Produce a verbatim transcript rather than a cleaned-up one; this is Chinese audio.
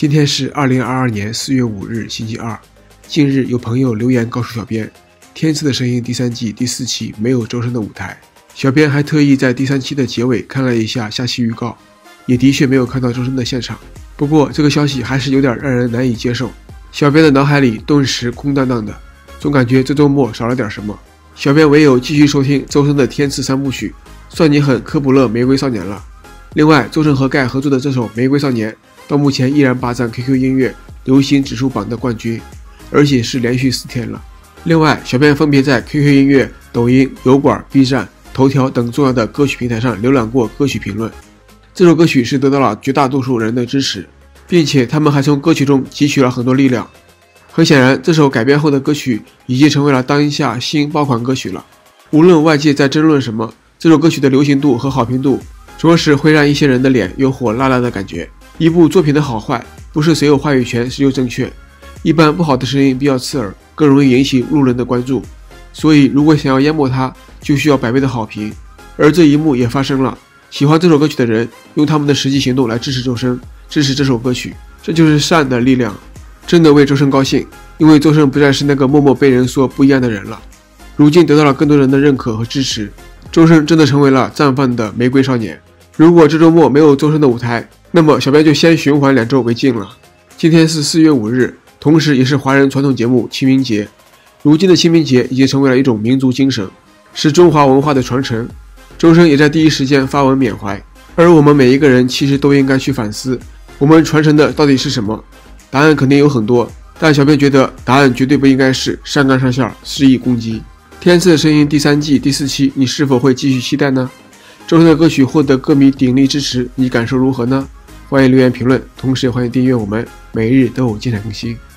今天是二零二二年四月五日，星期二。近日有朋友留言告诉小编，《天赐的声音》第三季第四期没有周深的舞台。小编还特意在第三期的结尾看了一下下期预告，也的确没有看到周深的现场。不过这个消息还是有点让人难以接受。小编的脑海里顿时空荡荡的，总感觉这周末少了点什么。小编唯有继续收听周深的《天赐三部曲》，算你狠，科普勒玫瑰少年了。另外，周深和盖合作的这首《玫瑰少年》到目前依然霸占 Q Q 音乐流行指数榜的冠军，而且是连续四天了。另外，小编分别在 Q Q 音乐、抖音、油管、B 站、头条等重要的歌曲平台上浏览过歌曲评论。这首歌曲是得到了绝大多数人的支持，并且他们还从歌曲中汲取了很多力量。很显然，这首改编后的歌曲已经成为了当下新爆款歌曲了。无论外界在争论什么，这首歌曲的流行度和好评度着实会让一些人的脸有火辣辣的感觉。一部作品的好坏，不是谁有话语权谁就正确。一般不好的声音比较刺耳，更容易引起路人的关注。所以，如果想要淹没它，就需要百倍的好评。而这一幕也发生了。喜欢这首歌曲的人，用他们的实际行动来支持周深，支持这首歌曲，这就是善的力量。真的为周深高兴，因为周深不再是那个默默被人说不一样的人了。如今得到了更多人的认可和支持，周深真的成为了绽放的玫瑰少年。如果这周末没有周深的舞台，那么小编就先循环两周为敬了。今天是四月五日，同时也是华人传统节目清明节。如今的清明节已经成为了一种民族精神，是中华文化的传承。周深也在第一时间发文缅怀，而我们每一个人其实都应该去反思，我们传承的到底是什么？答案肯定有很多，但小编觉得答案绝对不应该是上纲上线、肆意攻击。天赐的声音第三季第四期，你是否会继续期待呢？周深的歌曲获得歌迷鼎力支持，你感受如何呢？欢迎留言评论，同时也欢迎订阅我们，每日都有精彩更新。